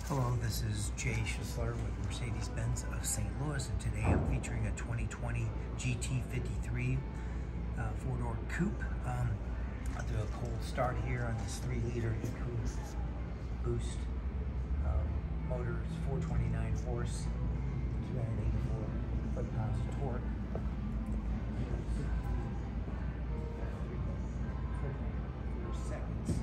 Hello, this is Jay Schisler with Mercedes-Benz of St. Louis, and today I'm featuring a 2020 GT53 four-door coupe. I'll do a cold start here on this 3-liter EQ Boost motor. It's 429 horse, 284 foot-pounds of torque. Seconds.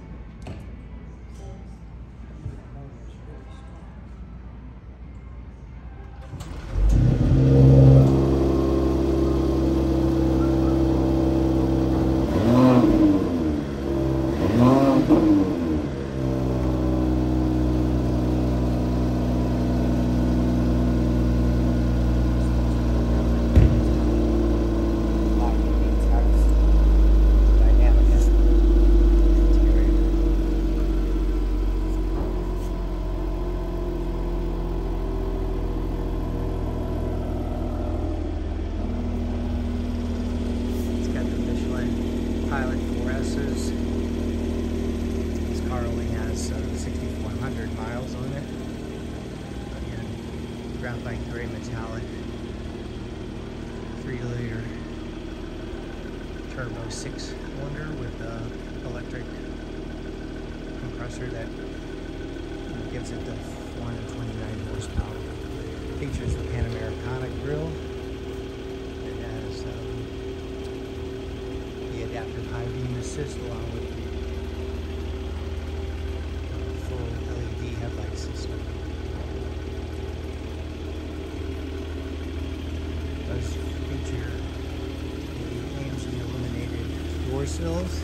Pilot 4S's. This car only has 6,400 miles on it. Again, graphite gray metallic, 3-liter turbo 6-cylinder with electric compressor that gives it the 429 horsepower. Features the Panamericana grille. It has adaptive high beam assist along with the full LED headlight system. It does feature the AMG illuminated door sills.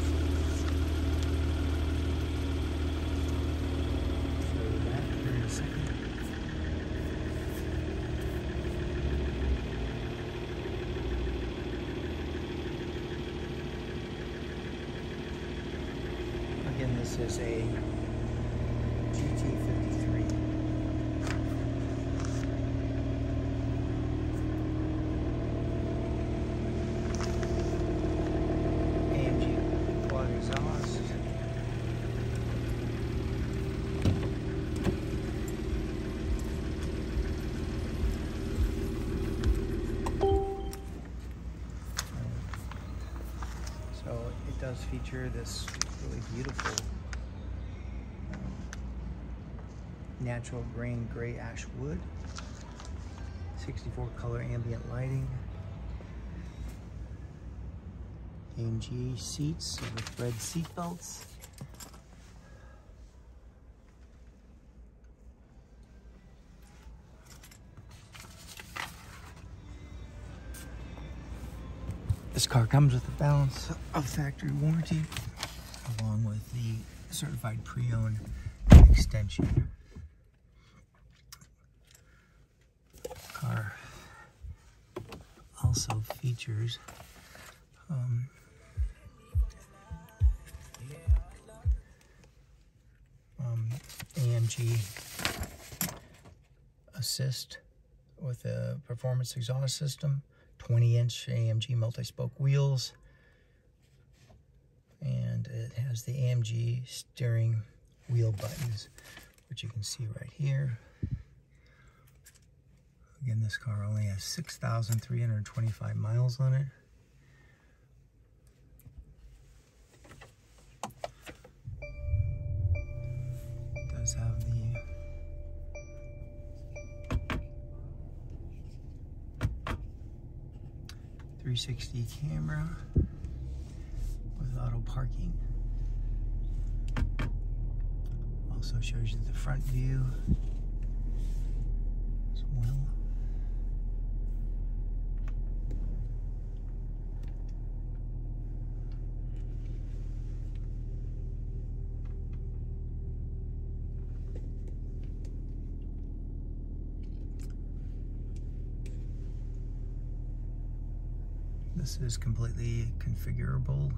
Show you that here in a second. Again, this is a GT53. AMG quad exhaust. So it does feature this really beautiful natural grain gray ash wood, 64 color ambient lighting, AMG seats with red seat belts. This car comes with a balance of factory warranty, along with the certified pre-owned extension. Car also features AMG assist with a performance exhaust system, 20-inch AMG multispoke wheels, and it has the AMG steering wheel buttons, which you can see right here. Again, this car only has 6,325 miles on it. It does have the .360 camera with auto parking. Also shows you the front view as well. This is completely configurable.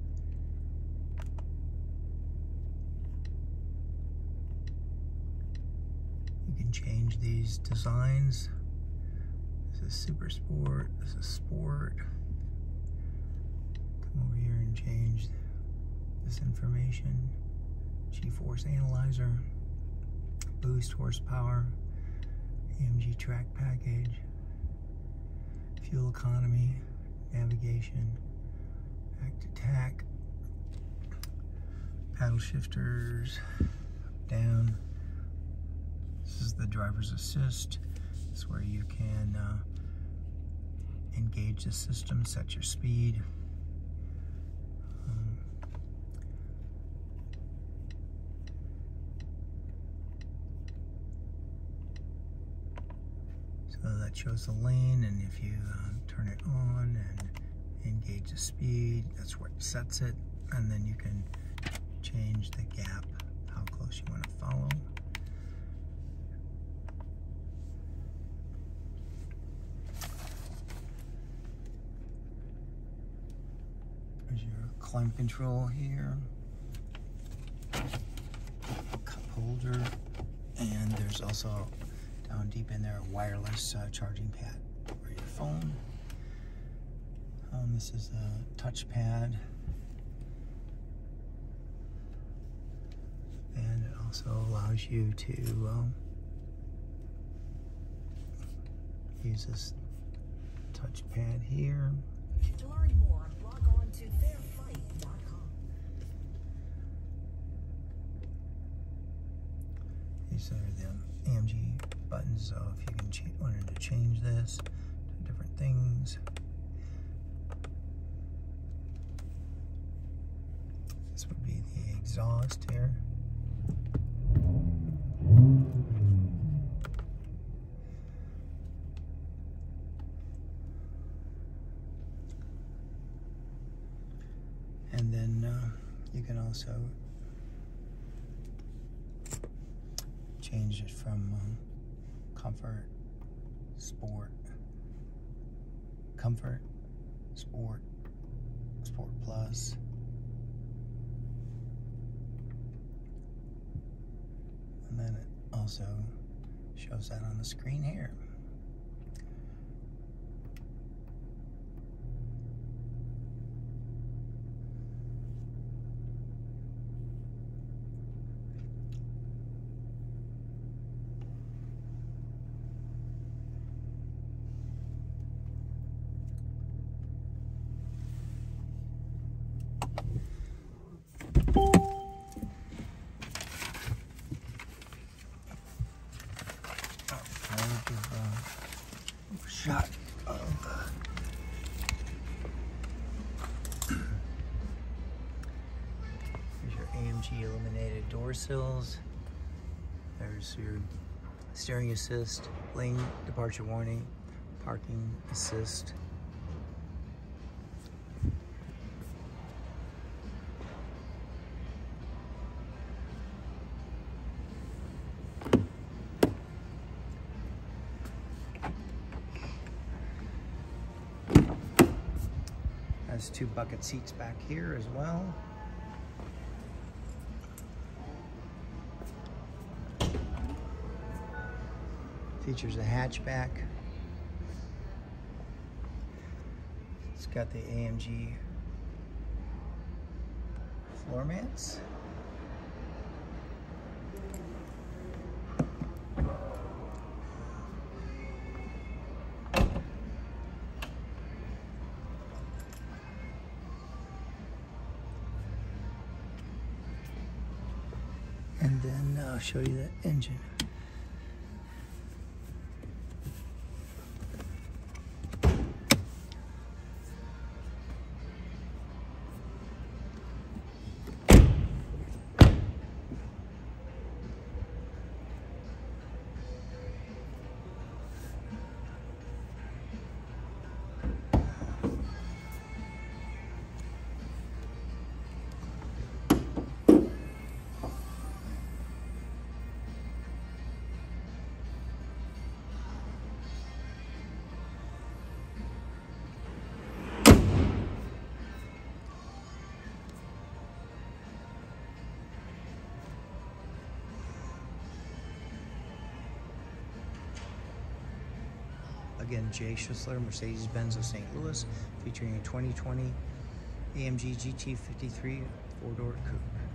You can change these designs. This is Super Sport, this is Sport. Come over here and change this information. G-force analyzer. boost horsepower, AMG track package, fuel economy, navigation, back to tack, paddle shifters, down. This is the driver's assist. This is where you can engage the system, set your speed. So that shows the lane, and if you turn it on and engage the speed, that's what sets it, and then you can change the gap, how close you want to follow. There's your climate control here, cup holder, and there's also down deep in there a wireless charging pad for your phone. This is a touch pad, and it also allows you to use this touch pad here. To learn more, log on to fairfight.com. These are the AMG buttons, so if you can wanted to change this to different things. This would be the exhaust here. And then you can also change it from comfort, sport, sport plus. And then it also shows that on the screen here. Shot of here's your AMG illuminated door sills. There's your steering assist, lane departure warning, parking assist. Has two bucket seats back here as well. Features a hatchback. It's got the AMG floor mats. And then I'll show you the engine. Again, Jay Schussler, Mercedes-Benz of St. Louis, featuring a 2020 AMG GT53 four-door coupe.